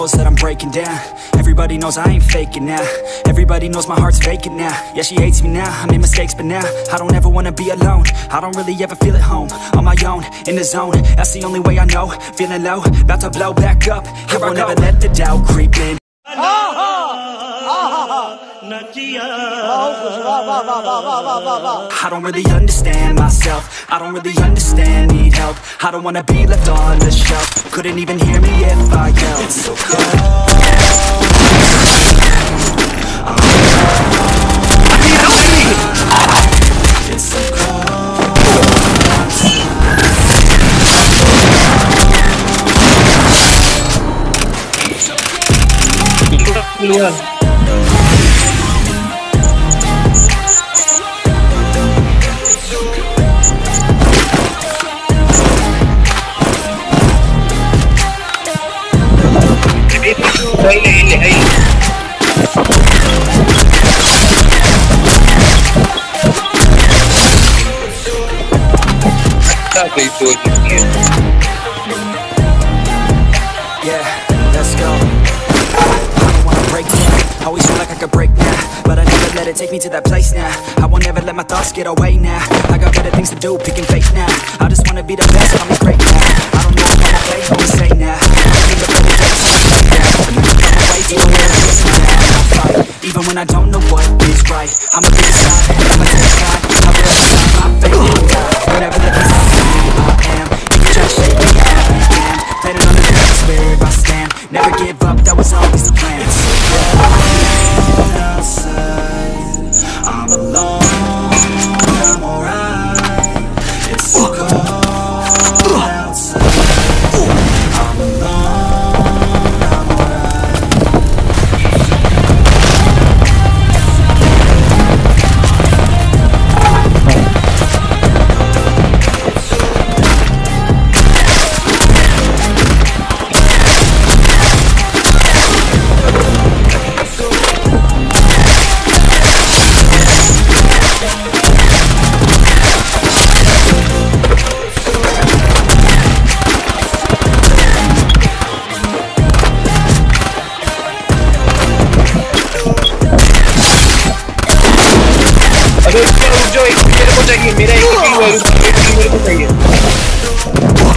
knows that I'm breaking down. Everybody knows I ain't faking now. Everybody knows my heart's vacant now. Yeah, she hates me now, I made mistakes, but now I don't ever wanna be alone. I don't really ever feel at home. On my own, in the zone, that's the only way I know. Feeling low, about to blow back up. Here I won't ever let the doubt creep in. I don't really understand myself. I don't really understand, need help. I don't wanna be left on the shelf. Couldn't even hear me if I yelled. It's so cold. It's so cold. Yeah, let's go. I don't wanna break now. Always feel like I could break now, but I never let it take me to that place now. I won't ever let my thoughts get away now. I got better things to do, picking fake now. I just wanna be the best, I'm great now. I don't know if I'ma play, what we say now. Even when I don't know what is right, I'ma be decided, I'ma take side. I will decide my fate will die. Whenever the peace is who I am. You can try to shake me, have me damned. Planning on the ground, where I stand. Never give up, that was always the plan. It's so cold outside, I'm alone, I'm alright. It's so cold outside, I'm alone, I'm alright. अगर उसका रुक जाओ, एक मेरे को चाहिए, मेरा एक ही है, मेरे को चाहिए।